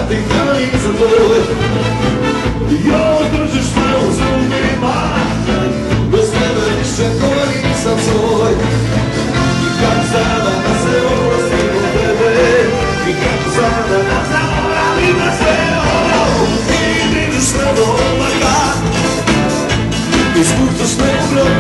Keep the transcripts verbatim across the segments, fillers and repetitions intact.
ti hranim za tvoj. Još držiš me u zubima, bez tebe više koja nisam svoj. I kako sada da se oprostim od tebe, i kako sada da zaboravim na sve ovo. I vidiš me do oblaka, i spuštaš me u grob.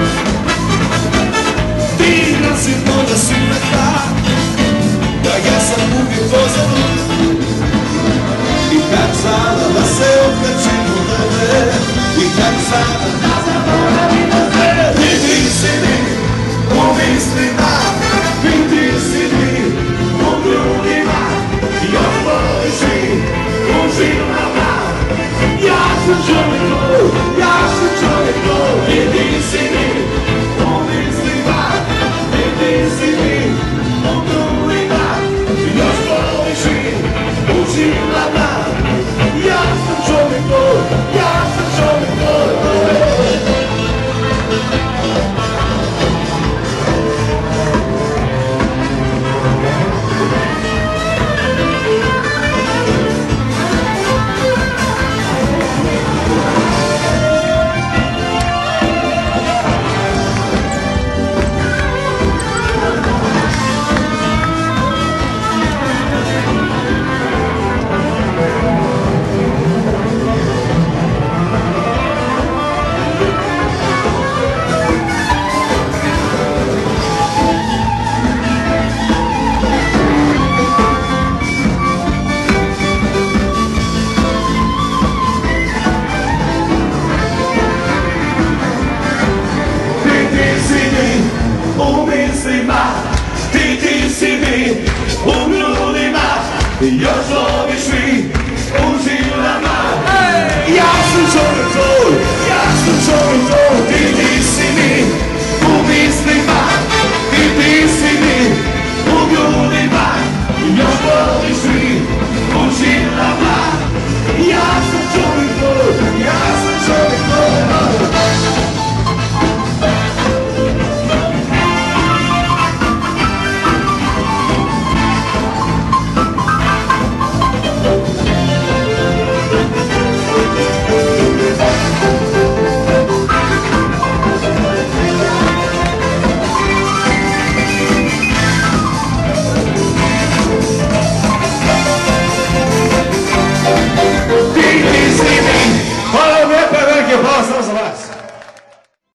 Ti nasi možda si neka, da ja sam uvijek tvoj za ruk. I kako sada da se okačim od tebe, i kako sada da zaboravim na sve. Vidi si mi u mislima, vidi si mi u grudima, još voliš mi u žilama. Ja sam čovjek tvoj, ja sam čovjek tvoj. Vidi si mi u mislima, vidi si mi u grudima, još voliš mi u žilama. Ja sam čovjek tvoj, ja